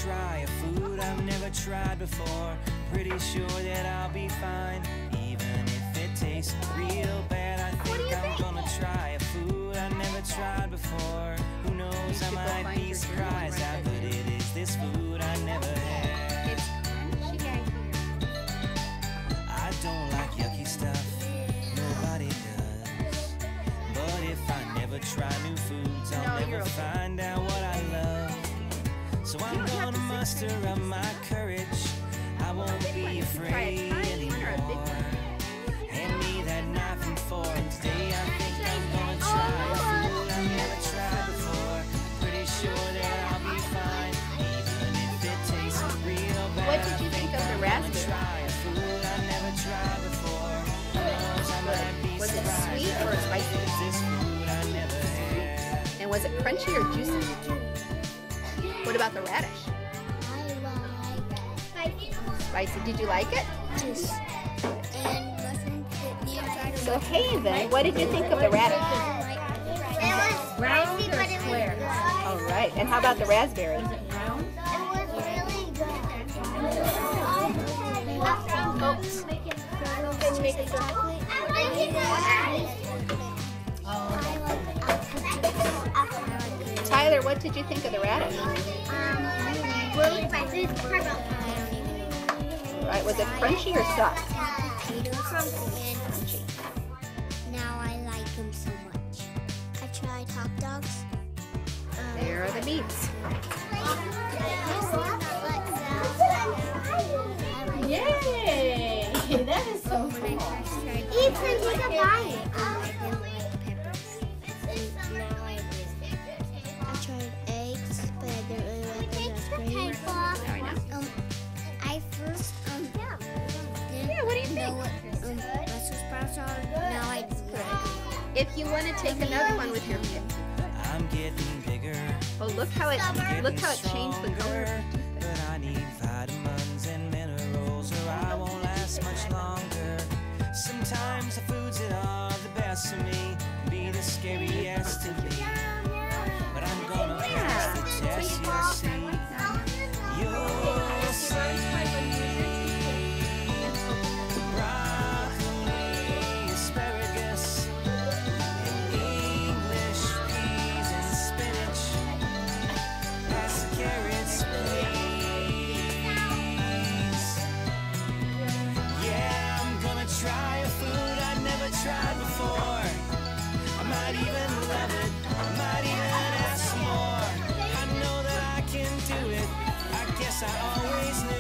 try a food I've never tried before. Pretty sure that I'll be fine, even if it tastes real bad. I think I'm gonna try a food I've never tried before. Who knows, I might be surprised how good it is, this food I never had. I don't like yucky stuff, nobody does. But if I never try new foods, I'll never find out what I love. So I'm gonna muster up my courage, I won't be afraid anymore. Hand me that knife and fork, today I think I'm gonna try a food I've never tried before. Pretty sure that I'll be fine, even if it tastes real bad. What did you think of the raspberry? Try a food I've never tried before. Who knows, I might be Was it surprised. sweet or spicy? This food I never had. And was it crunchy or juicy? What about the radish? I like Spicy. Did you like it? juice and mushroom chutney. So Haven, what did you think of the radish? It was spicy, but it was good. All right. And how about the raspberry? It was really good. Can you make it I like it. Tyler, what did you think of the radish? Really spicy. All right. Was it crunchy or soft? Crunchy. Now I like them so much. I tried hot dogs. There are the meats. Yay! That is so cool. Ethan, you can buy it. I didn't like peppers. Now I do. I tried eggs, but I didn't really like them as green. I first What do you know think? what Brussels sprouts are. Now I do. If you want to take another one with your kid. I'm getting bigger, Oh, look how it changed the color. but I need vitamins and minerals or I won't last much longer. Sometimes the foods that are the best for me can be the scariest to me. But I'm gonna pass the test, you'll see. You'll see. Broccoli, asparagus, and English peas and spinach. Pass the carrots, please. Yeah, I'm gonna try a food I've never tried before. I might even love it, I might even ask for more. I know that I can do it, I guess I always knew.